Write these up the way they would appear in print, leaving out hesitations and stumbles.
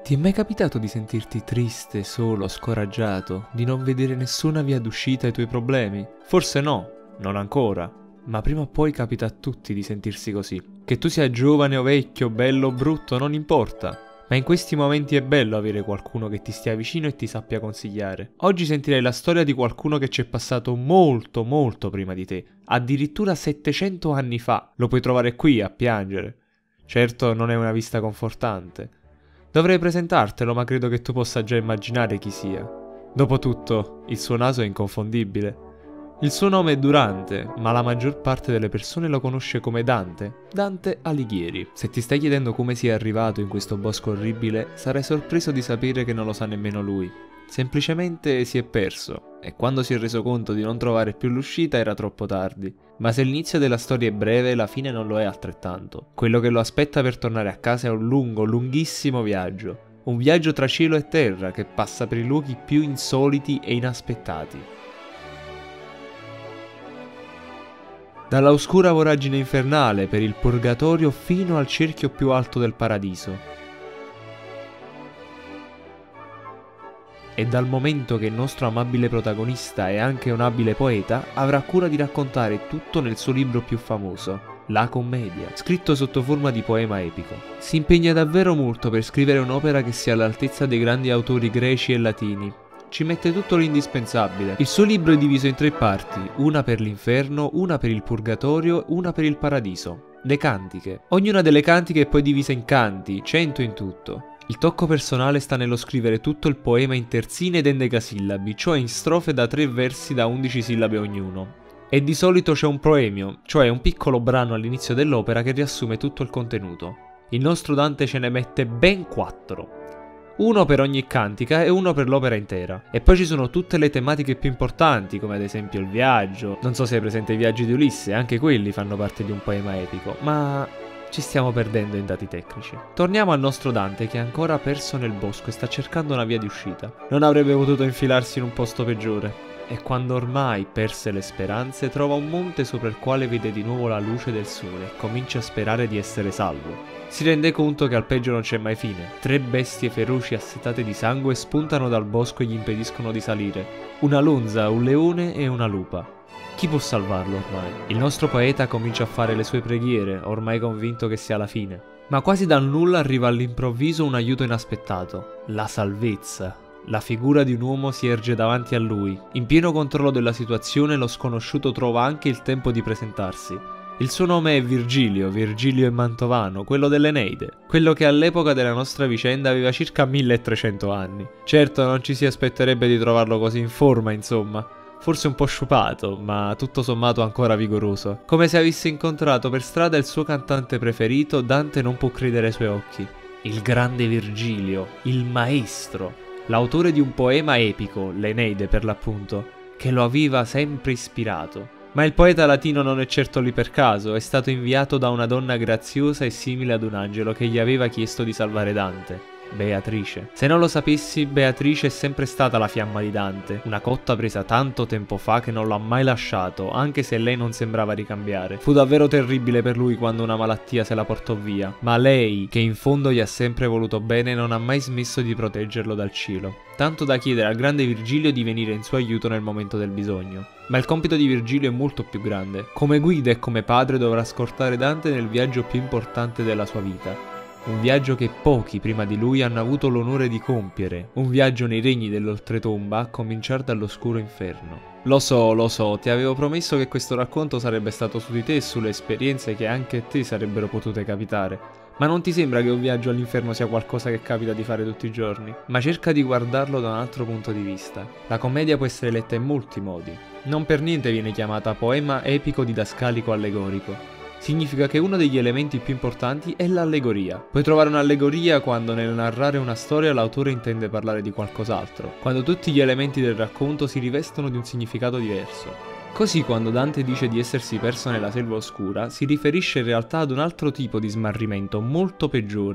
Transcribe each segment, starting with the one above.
Ti è mai capitato di sentirti triste, solo, scoraggiato, di non vedere nessuna via d'uscita ai tuoi problemi? Forse no, non ancora, ma prima o poi capita a tutti di sentirsi così. Che tu sia giovane o vecchio, bello o brutto, non importa. Ma in questi momenti è bello avere qualcuno che ti stia vicino e ti sappia consigliare. Oggi sentirai la storia di qualcuno che ci è passato molto prima di te, addirittura 700 anni fa. Lo puoi trovare qui a piangere. Certo non è una vista confortante. Dovrei presentartelo, ma credo che tu possa già immaginare chi sia. Dopotutto, il suo naso è inconfondibile. Il suo nome è Durante, ma la maggior parte delle persone lo conosce come Dante, Dante Alighieri. Se ti stai chiedendo come sia arrivato in questo bosco orribile, sarai sorpreso di sapere che non lo sa nemmeno lui. Semplicemente si è perso, e quando si è reso conto di non trovare più l'uscita era troppo tardi. Ma se l'inizio della storia è breve, la fine non lo è altrettanto. Quello che lo aspetta per tornare a casa è un lunghissimo viaggio. Un viaggio tra cielo e terra che passa per i luoghi più insoliti e inaspettati. Dalla oscura voragine infernale per il purgatorio fino al cerchio più alto del paradiso. E dal momento che il nostro amabile protagonista è anche un abile poeta, avrà cura di raccontare tutto nel suo libro più famoso, La Commedia, scritto sotto forma di poema epico. Si impegna davvero molto per scrivere un'opera che sia all'altezza dei grandi autori greci e latini. Ci mette tutto l'indispensabile. Il suo libro è diviso in 3 parti, una per l'inferno, una per il purgatorio, una per il paradiso. Le cantiche. Ognuna delle cantiche è poi divisa in canti, 100 in tutto. Il tocco personale sta nello scrivere tutto il poema in terzine ed endecasillabi, cioè in strofe da 3 versi da 11 sillabe ognuno. E di solito c'è un proemio, cioè un piccolo brano all'inizio dell'opera che riassume tutto il contenuto. Il nostro Dante ce ne mette ben 4. Uno per ogni cantica e uno per l'opera intera. E poi ci sono tutte le tematiche più importanti, come ad esempio il viaggio. Non so se hai presente i viaggi di Ulisse, anche quelli fanno parte di un poema epico, ma ci stiamo perdendo in dati tecnici. Torniamo al nostro Dante che è ancora perso nel bosco e sta cercando una via di uscita. Non avrebbe potuto infilarsi in un posto peggiore. E quando ormai perse le speranze, trova un monte sopra il quale vede di nuovo la luce del sole e comincia a sperare di essere salvo. Si rende conto che al peggio non c'è mai fine. 3 bestie feroci assetate di sangue spuntano dal bosco e gli impediscono di salire. Una lonza, un leone e una lupa. Chi può salvarlo ormai? Il nostro poeta comincia a fare le sue preghiere, ormai convinto che sia la fine. Ma quasi dal nulla arriva all'improvviso un aiuto inaspettato. La salvezza. La figura di un uomo si erge davanti a lui. In pieno controllo della situazione, lo sconosciuto trova anche il tempo di presentarsi. Il suo nome è Virgilio è Mantovano, quello dell'Eneide, quello che all'epoca della nostra vicenda aveva circa 1300 anni. Certo non ci si aspetterebbe di trovarlo così in forma, insomma. Forse un po' sciupato, ma tutto sommato ancora vigoroso. Come se avesse incontrato per strada il suo cantante preferito, Dante non può credere ai suoi occhi. Il grande Virgilio, il maestro, l'autore di un poema epico, l'Eneide per l'appunto, che lo aveva sempre ispirato. Ma il poeta latino non è certo lì per caso, è stato inviato da una donna graziosa e simile ad un angelo che gli aveva chiesto di salvare Dante. Beatrice. Se non lo sapessi, Beatrice è sempre stata la fiamma di Dante, una cotta presa tanto tempo fa che non l'ha mai lasciato, anche se lei non sembrava ricambiare. Fu davvero terribile per lui quando una malattia se la portò via, ma lei, che in fondo gli ha sempre voluto bene, non ha mai smesso di proteggerlo dal cielo, tanto da chiedere al grande Virgilio di venire in suo aiuto nel momento del bisogno. Ma il compito di Virgilio è molto più grande. Come guida e come padre dovrà scortare Dante nel viaggio più importante della sua vita. Un viaggio che pochi prima di lui hanno avuto l'onore di compiere. Un viaggio nei regni dell'oltretomba, a cominciare dall'oscuro inferno. Lo so, ti avevo promesso che questo racconto sarebbe stato su di te e sulle esperienze che anche a te sarebbero potute capitare. Ma non ti sembra che un viaggio all'inferno sia qualcosa che capita di fare tutti i giorni? Ma cerca di guardarlo da un altro punto di vista. La commedia può essere letta in molti modi. Non per niente viene chiamata poema epico didascalico allegorico. Significa che uno degli elementi più importanti è l'allegoria. Puoi trovare un'allegoria quando nel narrare una storia l'autore intende parlare di qualcos'altro, quando tutti gli elementi del racconto si rivestono di un significato diverso. Così quando Dante dice di essersi perso nella selva oscura, si riferisce in realtà ad un altro tipo di smarrimento molto peggiore,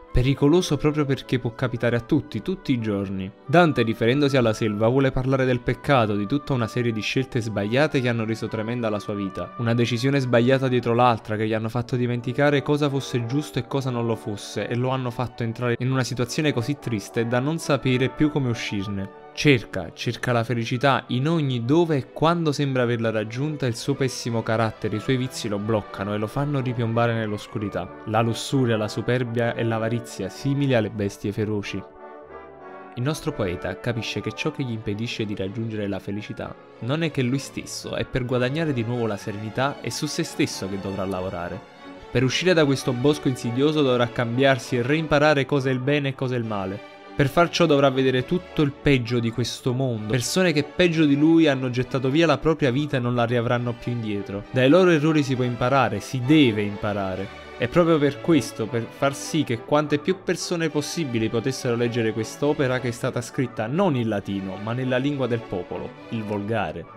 Pericoloso proprio perché può capitare a tutti i giorni. Dante, riferendosi alla selva, vuole parlare del peccato, di tutta una serie di scelte sbagliate che hanno reso tremenda la sua vita. Una decisione sbagliata dietro l'altra che gli hanno fatto dimenticare cosa fosse giusto e cosa non lo fosse, e lo hanno fatto entrare in una situazione così triste da non sapere più come uscirne. Cerca la felicità in ogni dove e quando sembra averla raggiunta il suo pessimo carattere, i suoi vizi lo bloccano e lo fanno ripiombare nell'oscurità. La lussuria, la superbia e l'avarizia, simili alle bestie feroci. Il nostro poeta capisce che ciò che gli impedisce di raggiungere la felicità non è che lui stesso, è per guadagnare di nuovo la serenità è su se stesso che dovrà lavorare. Per uscire da questo bosco insidioso dovrà cambiarsi e reimparare cosa è il bene e cosa è il male. Per far ciò dovrà vedere tutto il peggio di questo mondo, persone che peggio di lui hanno gettato via la propria vita e non la riavranno più indietro. Dai loro errori si può imparare, si deve imparare. E proprio per questo, per far sì che quante più persone possibili potessero leggere quest'opera che è stata scritta non in latino, ma nella lingua del popolo, il volgare.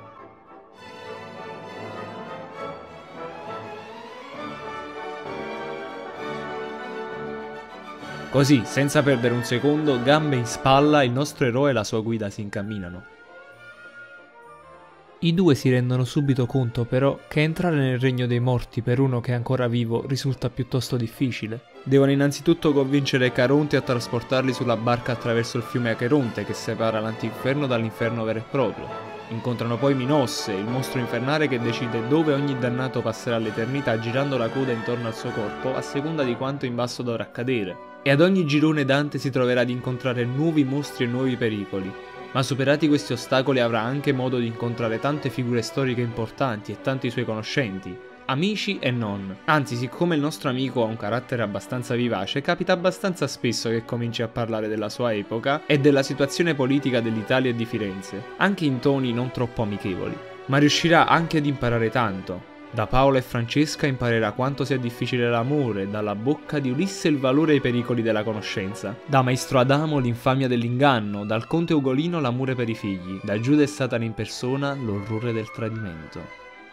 Così, senza perdere un secondo, gambe in spalla, il nostro eroe e la sua guida si incamminano. I due si rendono subito conto però che entrare nel regno dei morti per uno che è ancora vivo risulta piuttosto difficile. Devono innanzitutto convincere Caronte a trasportarli sulla barca attraverso il fiume Acheronte che separa l'antinferno dall'inferno vero e proprio. Incontrano poi Minosse, il mostro infernale che decide dove ogni dannato passerà l'eternità girando la coda intorno al suo corpo a seconda di quanto in basso dovrà cadere. E ad ogni girone Dante si troverà ad incontrare nuovi mostri e nuovi pericoli. Ma superati questi ostacoli avrà anche modo di incontrare tante figure storiche importanti e tanti suoi conoscenti, amici e non. Anzi, siccome il nostro amico ha un carattere abbastanza vivace, capita abbastanza spesso che cominci a parlare della sua epoca e della situazione politica dell'Italia e di Firenze, anche in toni non troppo amichevoli. Ma riuscirà anche ad imparare tanto. Da Paolo e Francesca imparerà quanto sia difficile l'amore, dalla bocca di Ulisse il valore e i pericoli della conoscenza, da Maestro Adamo l'infamia dell'inganno, dal conte Ugolino l'amore per i figli, da Giuda e Satana in persona l'orrore del tradimento.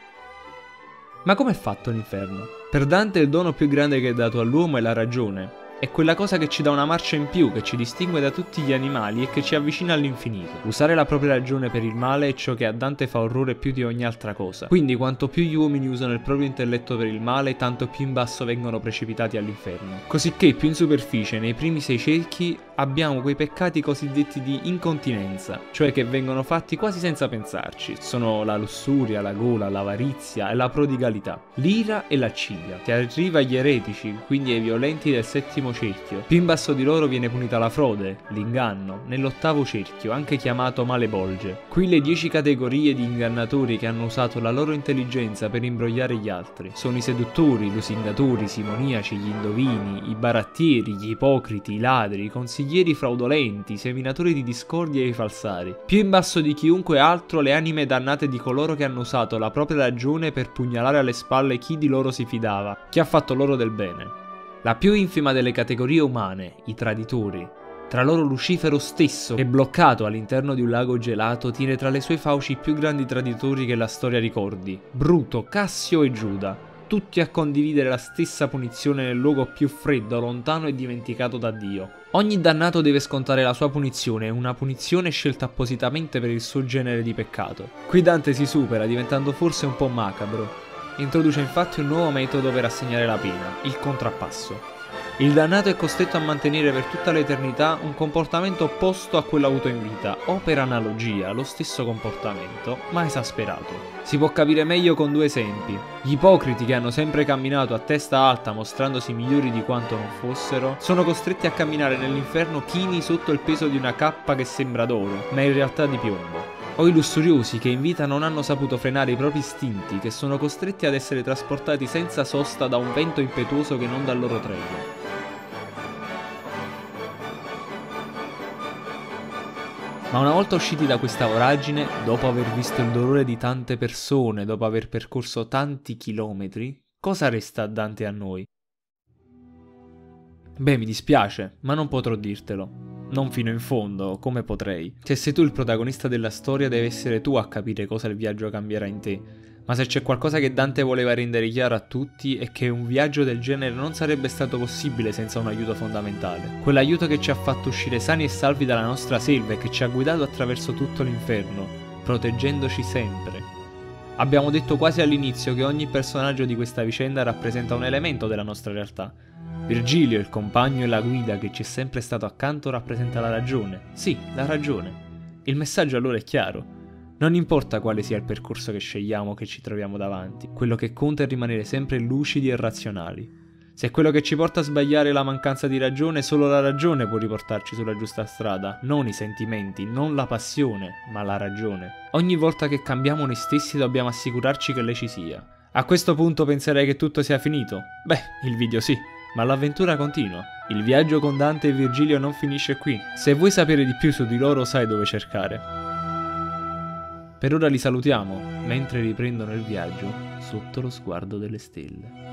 Ma com'è fatto l'inferno? Per Dante il dono più grande che è dato all'uomo è la ragione. È quella cosa che ci dà una marcia in più, che ci distingue da tutti gli animali e che ci avvicina all'infinito. Usare la propria ragione per il male è ciò che a Dante fa orrore più di ogni altra cosa. Quindi quanto più gli uomini usano il proprio intelletto per il male, tanto più in basso vengono precipitati all'inferno. Cosicché più in superficie, nei primi 6 cerchi, abbiamo quei peccati cosiddetti di incontinenza, cioè che vengono fatti quasi senza pensarci. Sono la lussuria, la gola, l'avarizia e la prodigalità, l'ira e l'accidia, che arriva agli eretici, quindi ai violenti del settimo cerchio. Più in basso di loro viene punita la frode, l'inganno, nell'8° cerchio, anche chiamato malebolge. Qui le 10 categorie di ingannatori che hanno usato la loro intelligenza per imbrogliare gli altri. Sono i seduttori, i lusingatori, i simoniaci, gli indovini, i barattieri, gli ipocriti, i ladri, i consiglieri fraudolenti, i seminatori di discordia e i falsari. Più in basso di chiunque altro le anime dannate di coloro che hanno usato la propria ragione per pugnalare alle spalle chi di loro si fidava, chi ha fatto loro del bene. La più infima delle categorie umane, i traditori. Tra loro Lucifero stesso, che bloccato all'interno di un lago gelato tiene tra le sue fauci i più grandi traditori che la storia ricordi. Bruto, Cassio e Giuda, tutti a condividere la stessa punizione nel luogo più freddo, lontano e dimenticato da Dio. Ogni dannato deve scontare la sua punizione, una punizione scelta appositamente per il suo genere di peccato. Qui Dante si supera, diventando forse un po' macabro. Introduce infatti un nuovo metodo per assegnare la pena, il contrappasso. Il dannato è costretto a mantenere per tutta l'eternità un comportamento opposto a quello avuto in vita, o per analogia lo stesso comportamento, ma esasperato. Si può capire meglio con 2 esempi. Gli ipocriti che hanno sempre camminato a testa alta mostrandosi migliori di quanto non fossero, sono costretti a camminare nell'inferno chini sotto il peso di una cappa che sembra d'oro, ma in realtà di piombo. O i lussuriosi che in vita non hanno saputo frenare i propri istinti, che sono costretti ad essere trasportati senza sosta da un vento impetuoso che non dà loro tregua. Ma una volta usciti da questa voragine, dopo aver visto il dolore di tante persone, dopo aver percorso tanti chilometri, cosa resta a Dante e a noi? Beh, mi dispiace, ma non potrò dirtelo. Non fino in fondo, come potrei? Se sei tu il protagonista della storia, devi essere tu a capire cosa il viaggio cambierà in te. Ma se c'è qualcosa che Dante voleva rendere chiaro a tutti è che un viaggio del genere non sarebbe stato possibile senza un aiuto fondamentale. Quell'aiuto che ci ha fatto uscire sani e salvi dalla nostra selva e che ci ha guidato attraverso tutto l'inferno, proteggendoci sempre. Abbiamo detto quasi all'inizio che ogni personaggio di questa vicenda rappresenta un elemento della nostra realtà. Virgilio, il compagno e la guida che ci è sempre stato accanto, rappresenta la ragione. Sì, la ragione. Il messaggio allora è chiaro. Non importa quale sia il percorso che scegliamo o che ci troviamo davanti, quello che conta è rimanere sempre lucidi e razionali. Se quello che ci porta a sbagliare è la mancanza di ragione, solo la ragione può riportarci sulla giusta strada, non i sentimenti, non la passione, ma la ragione. Ogni volta che cambiamo noi stessi dobbiamo assicurarci che lei ci sia. A questo punto penserei che tutto sia finito? Beh, il video sì. Ma l'avventura continua. Il viaggio con Dante e Virgilio non finisce qui. Se vuoi sapere di più su di loro, sai dove cercare. Per ora li salutiamo, mentre riprendono il viaggio sotto lo sguardo delle stelle.